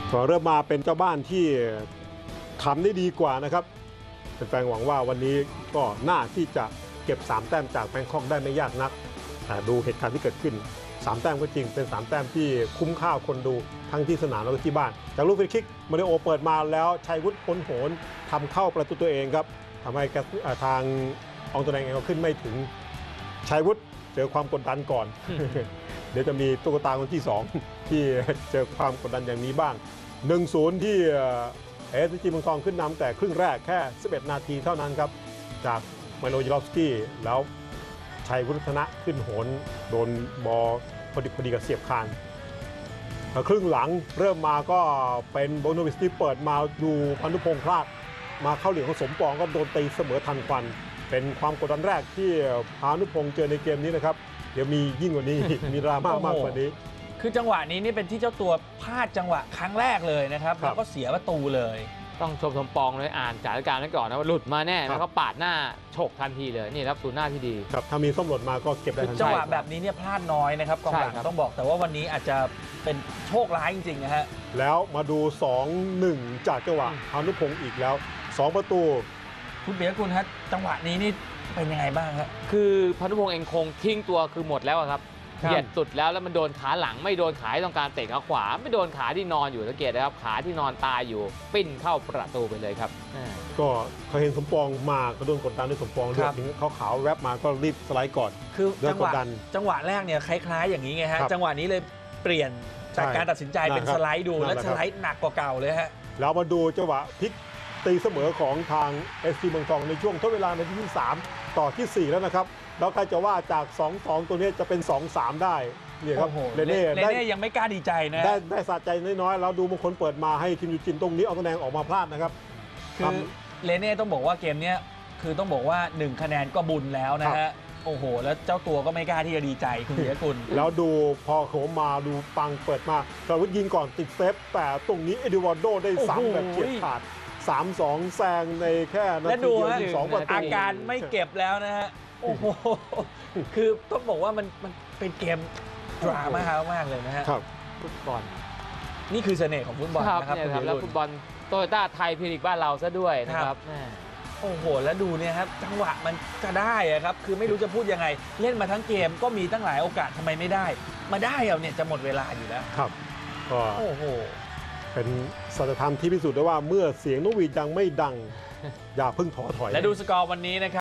ก็เริ่มมาเป็นเจ้าบ้านที่ทำได้ดีกว่านะครับแฟนๆหวังว่าวันนี้ก็น่าที่จะเก็บ3แต้มจากแบงคอกได้ไม่ยากนักแต่ดูเหตุการณ์ที่เกิดขึ้น3แต้มก็จริงเป็น3แต้มที่คุ้มค่าคนดูทั้งที่สนามแล้วก็ที่บ้านจากลูกฟรีคิกมาริโอเปิดมาแล้วชัยวุฒิพ้นโหนทำเข้าประตูตัวเองครับทำให้ทางอองตัวแดงเองก็ขึ้นไม่ถึงชัยวุฒิเจอความกดดันก่อน เดี๋ยวจะมีตุ๊กตาคนที่2ที่เจอความกดดันอย่างนี้บ้าง 1-0 ที่SCG เมืองทองขึ้นนำแต่ครึ่งแรกแค่11นาทีเท่านั้นครับจากมาโนยิลอฟสกี้แล้วชัยวุฒนะขึ้นโหนโดนบอลพอดีกับเสียบคานครึ่งหลังเริ่มมาก็เป็นโบโนวิสที่เปิดมาดูพานุพงษ์พลาดมาเข้าเหลี่ยมของสมปองก็โดนตีเสมอทันควันเป็นความกดดันแรกที่พานุพงษ์เจอในเกมนี้นะครับเดี๋ยวมียิ่งกว่านี้ มีดราม่ามากกว่านี้คือจังหวะนี้นี่เป็นที่เจ้าตัวพลาดจังหวะครั้งแรกเลยนะครับแล้วก็เสียประตูเลยต้องชมสมปองเลยอ่านสถานการณ์นั้นก่อนนะว่าหลุดมาแน่แล้วก็ปาดหน้าฉกทันทีเลยนี่ครับศูนย์หน้าที่ดีครับถ้ามีส้มหล่นมาก็เก็บได้ทันทีจังหวะแบบนี้เนี่ยพลาดน้อยนะครับกองหลังต้องบอกแต่ว่าวันนี้อาจจะเป็นโชคร้ายจริงๆนะฮะแล้วมาดู 2-1 จากจังหวะพานุพงษ์อีกแล้ว2ประตูคุณเบียร์คุณฮะจังหวะนี้นี่เป็นยังไงบ้างครับคือพานุพงษ์เองคงทิ้งตัวคือหมดแล้วครับเหยียดสุดแล้วมันโดนขาหลังไม่โดนขาที่ต้องการเตะขาขวาไม่โดนขาที่นอนอยู่สังเกตนะครับขาที่นอนตายอยู่ปิ้นเข้าประตูไปเลยครับก็เขาเห็นสมปองมาก็โดนกดดันด้วยสมปองเลือดถึงเขาขาวแวบมาก็รีบสไลด์ก่อนคือจังหวะแรกเนี่ยคล้ายๆอย่างนี้ไงฮะจังหวะนี้เลยเปลี่ยนจากการตัดสินใจเป็นสไลด์ดูและสไลด์หนักกว่าเก่าเลยฮะแล้วมาดูจังหวะพลิกตีเสมอของทาง SC เมืองทองในช่วงทดเวลาในที่3ต่อที่4แล้วนะครับแล้วใครจะว่าจาก 2-2 ตัวนี้จะเป็น 2-3 ได้เนี่ยครับเรเน่ยังไม่กล้าดีใจนะได้สะใจน้อยๆแล้วดูบางคนเปิดมาให้คิมยูจินตรงนี้เอาตำแหน่งออกมาพลาดนะครับคือเรเน่ต้องบอกว่าเกมนี้คือต้องบอกว่า1คะแนนก็บุญแล้วนะฮะโอ้โหแล้วเจ้าตัวก็ไม่กล้าที่จะดีใจคุณเบียร์กุลแล้วดูพอโขมาดูปังเปิดมาสรวุฒิยิงก่อนติดเซฟแต่ตรงนี้เอดิวาร์โดได้ซ้ำแบบเฉียดขาด3-2 แซงในแค่นาทีเดียว2ประตูอาการไม่เก็บแล้วนะฮะโอ้โหคือต้องบอกว่ามันเป็นเกมดราม่ามากเลยนะฮะฟุตบอลนี่คือเสน่ห์ของฟุตบอลนะครับแล้วฟุตบอลโตโยต้าไทยพรีลีกบ้านเราซะด้วยนะครับโอ้โหแล้วดูเนี่ยครับจังหวะมันจะได้ครับคือไม่รู้จะพูดยังไงเล่นมาทั้งเกมก็มีตั้งหลายโอกาสทำไมไม่ได้มาได้เอาเนี่ยจะหมดเวลาอยู่แล้วครับก็โอ้โหเป็นสัจธรรมที่พิสูจน์ได้ว่าเมื่อเสียงนกหวีดยังไม่ดังอย่าเพิ่งท้อถอยและดูสกอร์วันนี้นะครับ